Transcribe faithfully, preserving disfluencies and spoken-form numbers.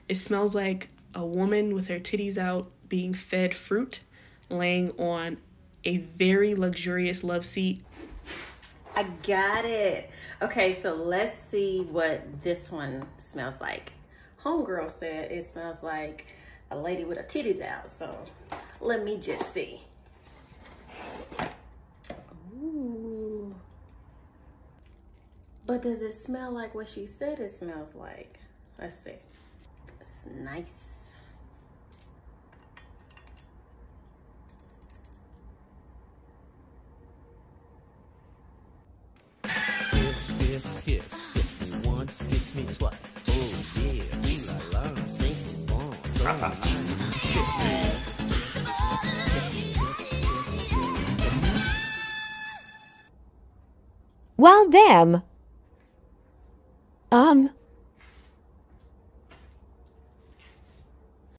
It smells like a woman with her titties out being fed fruit, laying on a very luxurious love seat. I got it. Okay, so let's see what this one smells like. Homegirl said it smells like a lady with her titties out, so let me just see. Ooh. But does it smell like what she said it smells like? Let's see. It's nice. Kiss, kiss, kiss, kiss me once, kiss me twice. Oh yeah, ooh la la, sing some more, so nice. Kiss me. Well, them. Um,